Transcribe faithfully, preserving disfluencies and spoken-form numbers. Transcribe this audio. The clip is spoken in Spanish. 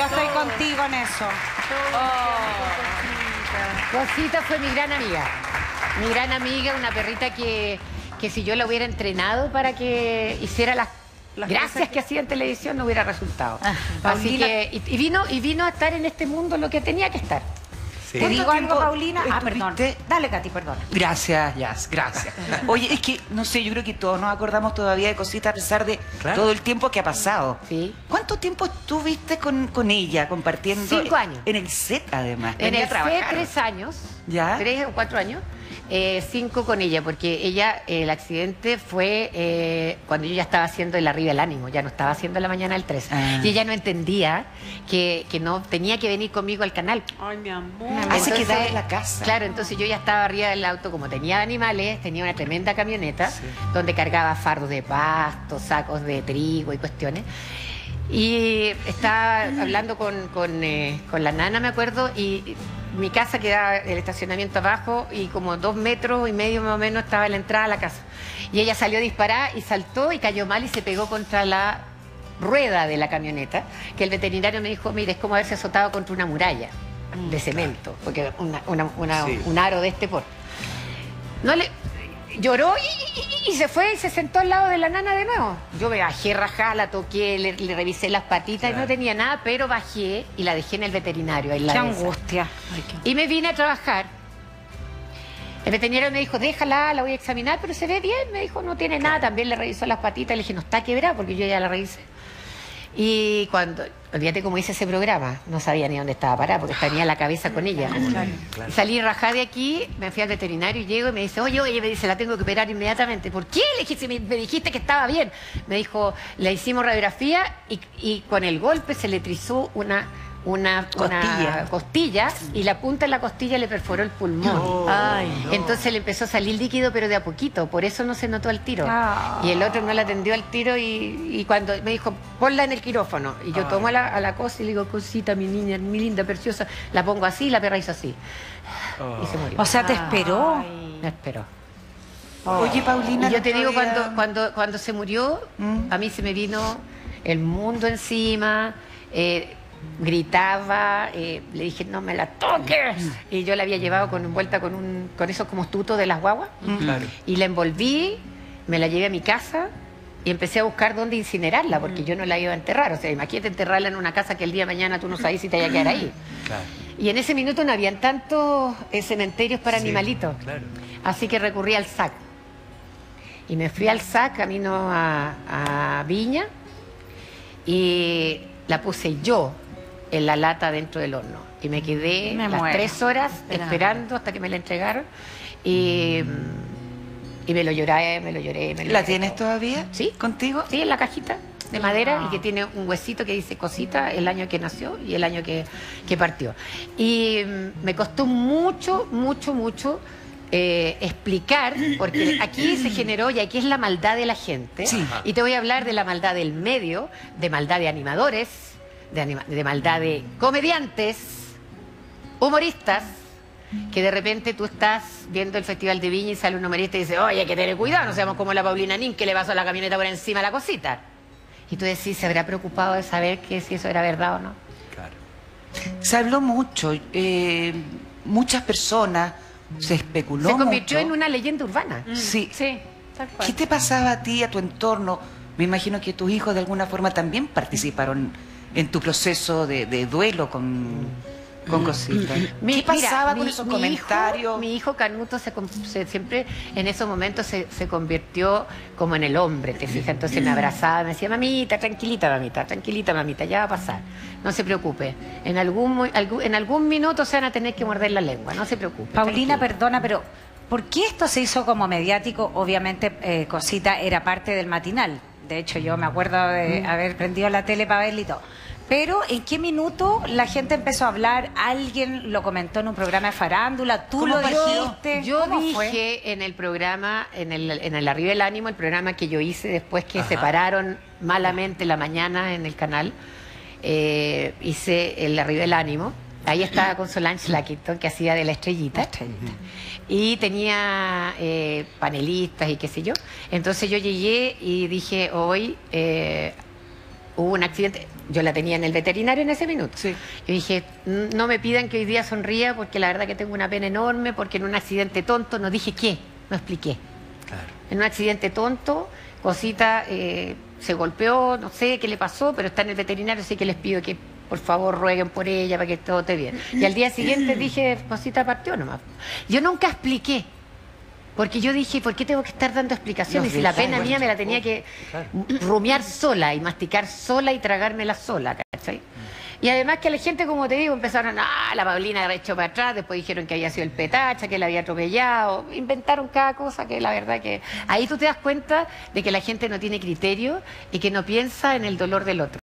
estoy contigo en eso. Oh. Cosita fue mi gran amiga. Mi gran amiga, una perrita que, que si yo la hubiera entrenado para que hiciera las, las gracias que... que hacía en televisión no hubiera resultado. Ah, Así que, y, y, vino, y vino a estar en este mundo lo que tenía que estar. Sí. ¿Te digo algo, Paulina? Ah, perdón. Dale, Katy, perdón. Gracias, Jazz, gracias. Oye, es que, no sé, yo creo que todos nos acordamos todavía de Cosita a pesar de claro. todo el tiempo que ha pasado. Sí. ¿Cuánto tiempo estuviste con, con ella compartiendo? Cinco años. En el set, además. En el set, tres años. ¿Ya? Tres o cuatro años. Eh, cinco con ella, porque ella, eh, el accidente fue eh, cuando yo ya estaba haciendo el Arriba del Ánimo, ya no estaba haciendo la mañana del tres. Ah. Y ella no entendía que, que no tenía que venir conmigo al canal. Ay, mi amor. Ah, se quedaba en la casa. Claro, entonces yo ya estaba arriba del auto, como tenía animales, tenía una tremenda camioneta, sí. donde cargaba fardos de pasto, sacos de trigo y cuestiones. Y estaba hablando con, con, eh, con la nana, me acuerdo, y mi casa quedaba el estacionamiento abajo y como dos metros y medio más o menos estaba la entrada a la casa. Y ella salió a disparar y saltó y cayó mal y se pegó contra la rueda de la camioneta, que el veterinario me dijo, mire, es como haberse azotado contra una muralla de cemento, porque una, una, una, sí. un aro de este porte. No le... Lloró y, y, y se fue y se sentó al lado de la nana de nuevo. Yo me bajé rajada, la toqué, le, le revisé las patitas, claro. y no tenía nada, pero bajé y la dejé en el veterinario. Ahí la ¡Qué angustia! Ay, qué... Y me vine a trabajar. El veterinario me dijo, déjala, la voy a examinar, pero se ve bien. Me dijo, no tiene claro. nada. También le revisó las patitas. Le dije, no está quebrada, porque yo ya la revisé. Y cuando, olvídate cómo hice ese programa, no sabía ni dónde estaba parada, porque tenía la cabeza con ella. Claro, claro. Salí rajada de aquí, me fui al veterinario y llego y me dice, oye, oye, me dice, la tengo que operar inmediatamente. ¿Por qué? Le dije, si me, me dijiste que estaba bien. Me dijo, le hicimos radiografía y, y con el golpe se le trizó una... Una costilla. una costilla y la punta de la costilla le perforó el pulmón. Oh, Ay, no. Entonces le empezó a salir líquido, pero de a poquito, por eso no se notó al tiro. Oh. Y el otro no la atendió al tiro y, y cuando me dijo, ponla en el quirófano. Y yo Ay. tomo a la, a la cosa y le digo, cosita, mi niña, mi linda, preciosa, la pongo así y la perra hizo así. Oh. Y se murió. O sea, ¿te esperó? Ay. Me esperó. Oh. Oye, Paulina... Y yo te digo, día... cuando, cuando, cuando se murió, ¿Mm? a mí se me vino el mundo encima... Eh, gritaba, eh, le dije no me la toques y yo la había llevado con envuelta con un con esos como tutos de las guaguas claro. y la envolví, me la llevé a mi casa y empecé a buscar dónde incinerarla porque yo no la iba a enterrar, o sea, imagínate enterrarla en una casa que el día de mañana tú no sabes si te vaya a quedar ahí claro. y en ese minuto no habían tantos eh, cementerios para sí, animalitos claro. así que recurrí al S A C y me fui al S A C camino a, a Viña y la puse yo en la lata dentro del horno y me quedé me las muero. tres horas Espera. esperando hasta que me la entregaron y, y me lo lloré, me lo lloré. Me lo ¿La lloré tienes todo. todavía? ¿Sí? ¿Contigo? Sí, en la cajita de madera no. y que tiene un huesito que dice cosita, el año que nació y el año que, que partió. Y um, me costó mucho, mucho, mucho eh, explicar, porque aquí se generó y aquí es la maldad de la gente. Sí. Y te voy a hablar de la maldad del medio, de maldad de animadores, De, anima de maldad de comediantes, humoristas, que de repente tú estás viendo el Festival de Viña y sale un humorista y dice, oye, hay que tener cuidado, no seamos como la Paulina Nin que le pasó la camioneta por encima a la cosita. Y tú decís, ¿se habrá preocupado de saber que si eso era verdad o no? Claro. Se habló mucho, eh, muchas personas, se especuló Se convirtió mucho. en una leyenda urbana. Mm. Sí. Sí, tal cual. ¿Qué te pasaba a ti, a tu entorno? Me imagino que tus hijos de alguna forma también participaron en tu proceso de, de duelo con, con Cosita. Mi, ¿Qué pasaba mira, con mi, esos mi comentarios? Hijo, mi hijo Canuto se, se, siempre en esos momentos se, se convirtió como en el hombre, ¿te fijas? Entonces me abrazaba, me decía, mamita, tranquilita, mamita, tranquilita, mamita, ya va a pasar. No se preocupe. En algún, en algún minuto se van a tener que morder la lengua, no se preocupe. Paulina, tranquila. perdona, pero ¿por qué esto se hizo como mediático? Obviamente, eh, Cosita era parte del matinal. De hecho, yo me acuerdo de haber prendido la tele para verlo y todo. Pero, ¿en qué minuto la gente empezó a hablar? ¿Alguien lo comentó en un programa de farándula? ¿Tú lo dijiste? Yo ¿Cómo dije fue? en el programa, en el, en el Arriba del Ánimo, el programa que yo hice después que Ajá. separaron malamente la mañana en el canal, eh, hice el Arriba del Ánimo. Ahí estaba con Solange Lackington, que hacía de la estrellita. La estrellita. Y tenía eh, panelistas y qué sé yo. Entonces yo llegué y dije, hoy... Eh, hubo un accidente, yo la tenía en el veterinario en ese minuto. Sí. Y dije, no me pidan que hoy día sonría porque la verdad que tengo una pena enorme, porque en un accidente tonto, no dije qué, no expliqué. Claro. En un accidente tonto, Cosita eh, se golpeó, no sé qué le pasó, pero está en el veterinario, así que les pido que por favor rueguen por ella para que todo esté bien. Y al día siguiente dije, Cosita partió nomás. Yo nunca expliqué, porque yo dije, ¿por qué tengo que estar dando explicaciones? Los Si la detalles. pena mía me la tenía que rumiar sola y masticar sola y tragármela sola, ¿cachai? Y además que la gente, como te digo, empezaron, ah, la Paulina ha hecho para atrás, después dijeron que había sido el petacha, que la había atropellado, inventaron cada cosa que la verdad que... Ahí tú te das cuenta de que la gente no tiene criterio y que no piensa en el dolor del otro.